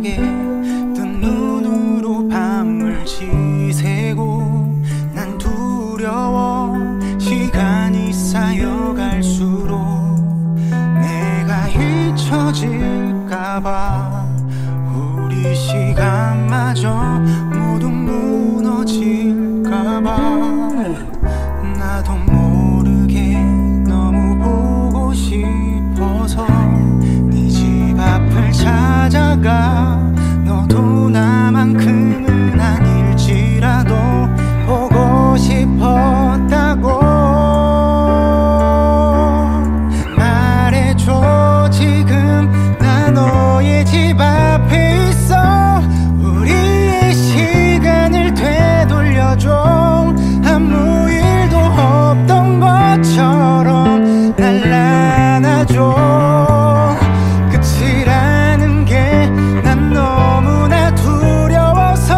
듯하게 뜬 눈으로 밤을 지새고 난 두려워 시간이 쌓여갈수록 내가 잊혀질까봐 우리 시간마저 모두 무너질까봐 나도 모르게 너무 보고 싶어서 네 집 앞을 찾아가 너도 나만큼은 아닐지라도 보고 싶었다고 말해줘. 지금 나 너의 집 앞에 있어. 우리의 시간을 되돌려줘. 아무 일도 없던 것처럼 날 안아줘. 끝이라는 게 난 너무나 두려워서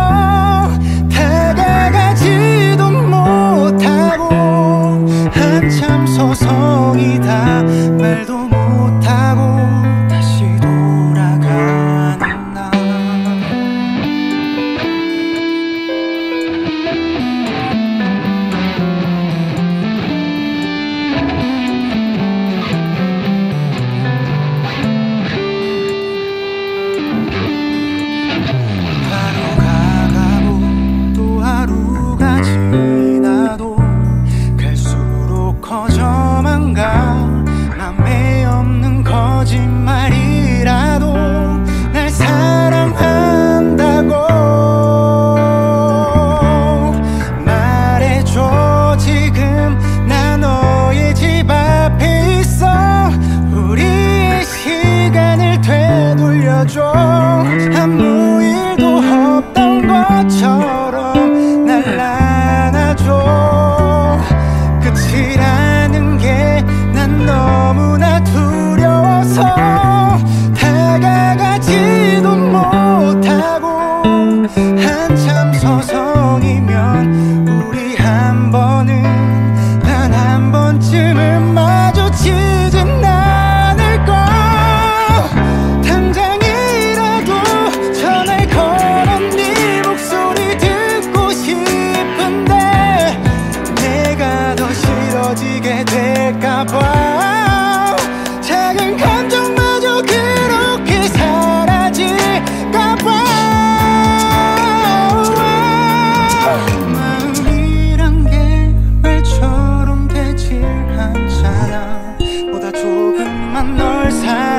다가가지도 못하고 한참 서성이다 말도 못하고 다시 돌아가는 나. 하루가 가고 또 하루가 지나도 갈수록 커져만 가. 맘에 없는 거짓말이라도 날 사랑한다고 말해줘. 지금 나 너의 집 앞에 있어. 우리의 시간을 되돌려줘. 아무 일도 없던 것처럼 날 안아줘. 끝이라는 게 난 너무나 두려워서 다가가지도 못하고 한참 서성이면 우리 한 번은 단 한 번쯤은 마주치진 않을까. 당장이라도 전화를 걸어 네 목소리 듣고 싶은데 내가 더 싫어지게 될까봐. 작은 감정마저 그렇게 사라질까봐. 마음이란 게 말처럼 되질 않잖아. 보다 조금만 널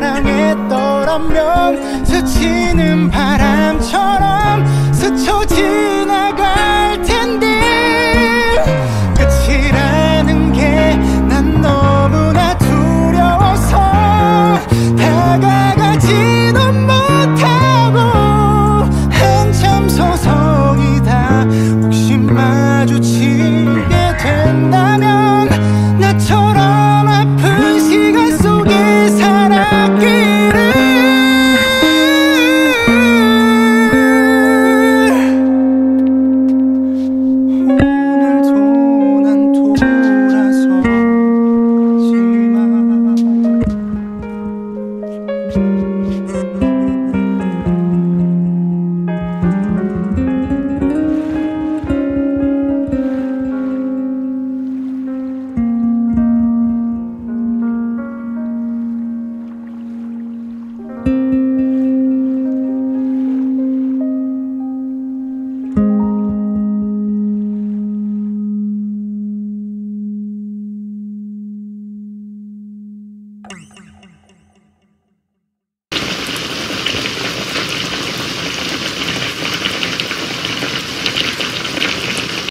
사랑했더라면 스치는 바람처럼 스쳐 지나갈 텐데. 끝이라는 게 난 너무나 두려워서 다가가지